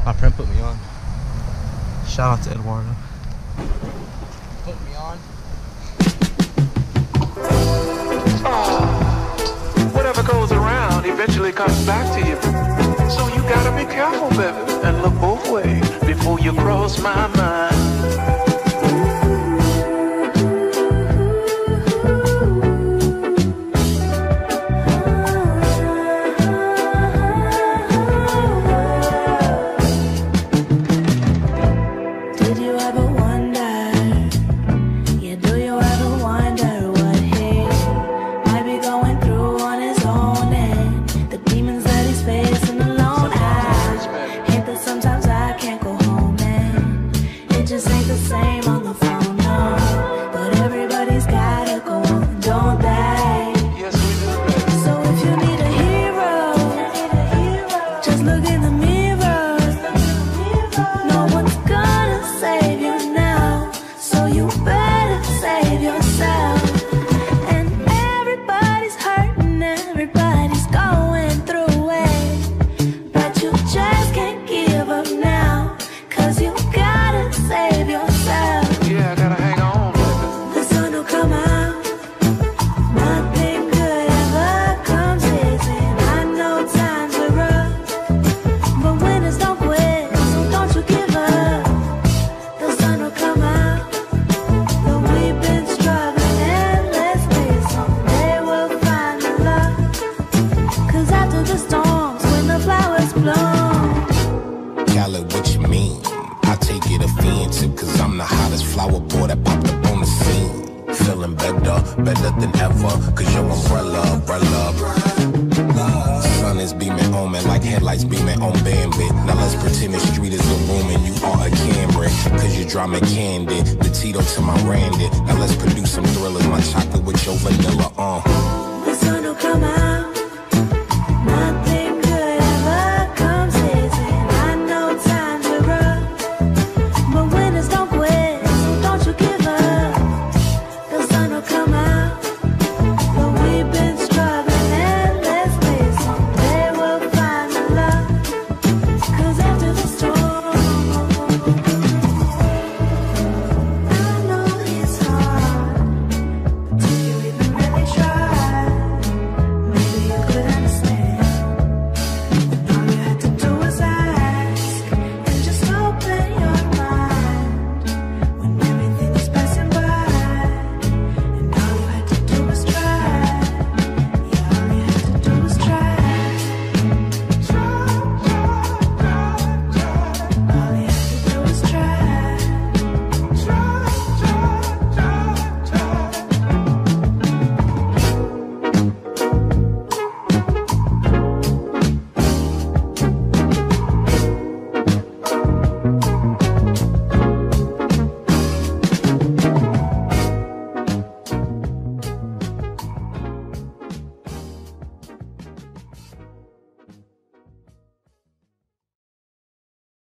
My friend put me on. Shout out to Eduardo. Put me on. Whatever goes around eventually comes back to you. So you gotta be careful, baby, and look both ways before you cross my mind. Better than ever, cause your umbrella. Sun is beaming on me like headlights beaming on Bambit. Now let's pretend the street is a room and you are a Camry. Cause you drama candy, the Tito to my Randy. Now let's produce some thrillers, my chocolate with your vanilla,